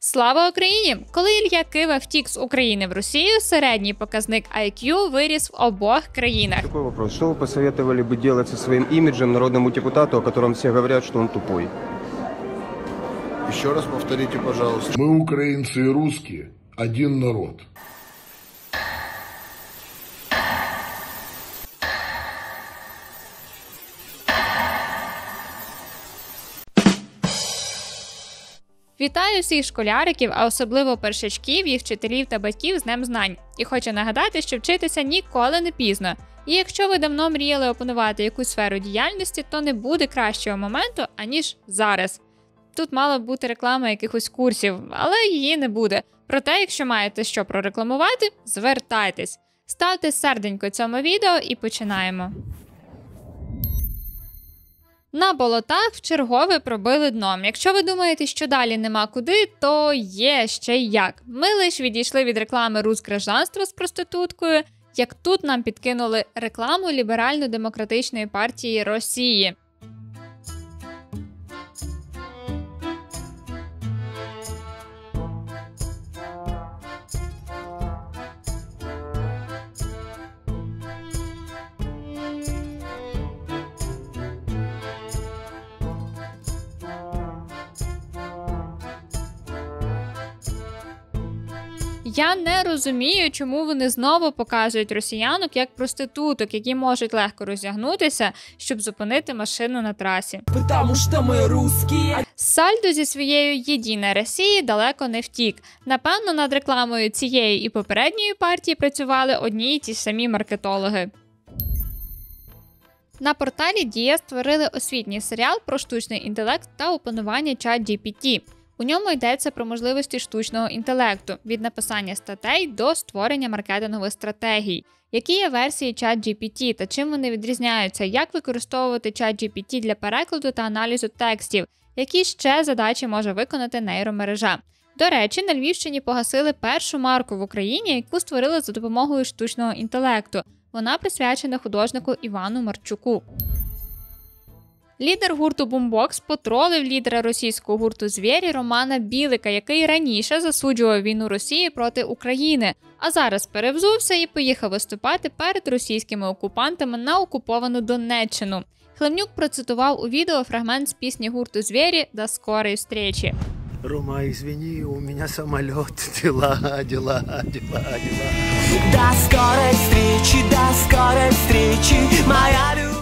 Слава Україні! Коли Ілля Кива втік з України в Росію, середній показник IQ виріс в обох країнах. Такой вопрос. Что вы посоветовали бы делать со своим имиджем народному депутату, о котором все говорят, что он тупой? Еще раз повторите, пожалуйста. Мы, украинцы и русские, один народ. Вітаю всіх школяриків, а особливо першачків, їх вчителів та батьків з Днем знань. І хочу нагадати, що вчитися ніколи не пізно. І якщо ви давно мріяли опанувати якусь сферу діяльності, то не буде кращого моменту, аніж зараз. Тут мала б бути реклама якихось курсів, але її не буде. Проте, якщо маєте що прорекламувати, звертайтесь. Ставте серденько цьому відео і починаємо. На болотах вчергове пробили дно. Якщо ви думаєте, що далі нема куди, то є ще й як. Ми лише відійшли від реклами «Русгражданство» з проституткою, як тут нам підкинули рекламу Ліберально-демократичної партії Росії. Я не розумію, чому вони знову показують росіянок як проституток, які можуть легко роздягнутися, щоб зупинити машину на трасі. Потому що ми русські. Сальдо зі своєю «Єдина Росія» далеко не втік. Напевно, над рекламою цієї і попередньої партії працювали одні й ті самі маркетологи. На порталі Дія створили освітній серіал про штучний інтелект та опанування ChatGPT. У ньому йдеться про можливості штучного інтелекту – від написання статей до створення маркетингових стратегій. Які є версії ChatGPT та чим вони відрізняються, як використовувати ChatGPT для перекладу та аналізу текстів, які ще задачі може виконати нейромережа. До речі, на Львівщині погасили першу марку в Україні, яку створили за допомогою штучного інтелекту. Вона присвячена художнику Івану Марчуку. Лідер гурту Boombox потролив лідера російського гурту «Звєрі» Романа Білика, який раніше засуджував війну Росії проти України, а зараз перевзувся і поїхав виступати перед російськими окупантами на окуповану Донеччину. Хлевнюк процитував у відео фрагмент з пісні гурту «Звєрі» «До скорої встречі». Рома, извини, у меня самолет, дела. До скорой встречи, моя любов.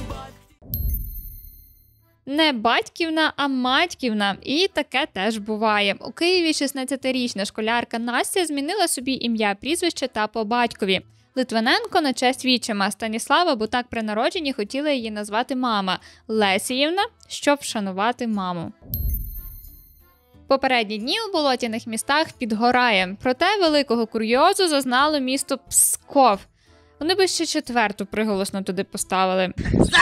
Не батьківна, а матьківна. І таке теж буває. У Києві 16-річна школярка Настя змінила собі ім'я, прізвище та по батькові. Литвиненко на честь відчима Станіслава, бо так при народженні хотіла її назвати мама. Лесіївна, щоб вшанувати маму. Попередні дні у болотяних містах підгорає. Проте великого курйозу зазнало місто Псков. Вони би ще четверту приголосно туди поставили.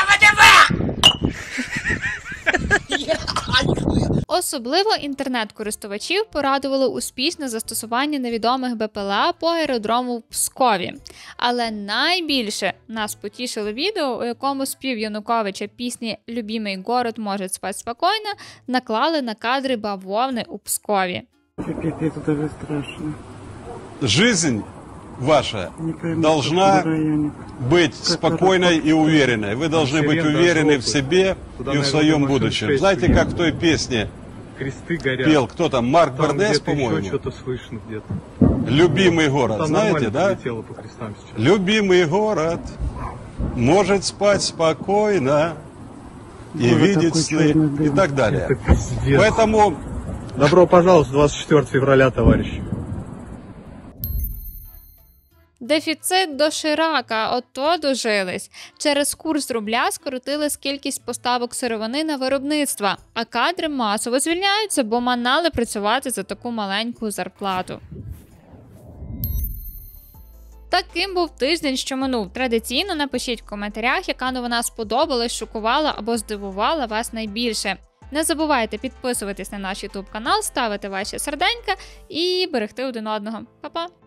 Особливо інтернет-користувачів порадувало успішне застосування невідомих БПЛА по аеродрому в Пскові. Але найбільше нас потішило відео, у якому спів Януковича пісні «Любимий город може спать спокійно» наклали на кадри бавовни у Пскові. Капец, это даже страшно. Жизнь ваша должна быть спокойной и уверенной. Вы должны быть уверены в себе и в своем будущем. Знаете, как в той песне пел кто там, Марк Бернес, по-моему? «Любимый город», знаете, да? «Любимый город может спать спокойно и видеть сны», и так далее. Поэтому... Добро пожаловать, 24 февраля, товарищи. Дефіцит доширака, ото дожились. Через курс рубля скоротили кількість поставок сировини на виробництво, а кадри масово звільняються, бо манали працювати за таку маленьку зарплату. Таким був тиждень, що минув. Традиційно напишіть в коментарях, яка новина сподобалась, шокувала або здивувала вас найбільше. Не забувайте підписуватись на наш YouTube канал, ставити ваші серденька і берегти один одного. Па-па!